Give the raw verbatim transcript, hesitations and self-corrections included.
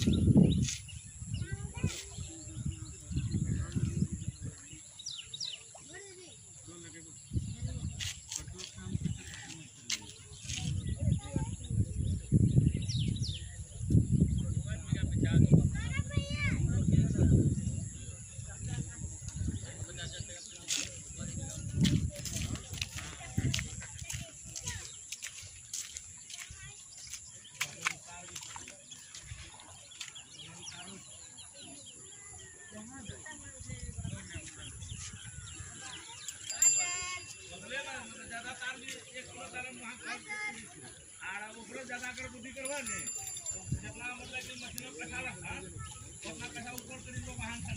ज्यादा कर बुद्धि करवा ले तो जितना मतलब कि मशीन पैसा रखा उतना पैसा ऊपर करी वाहन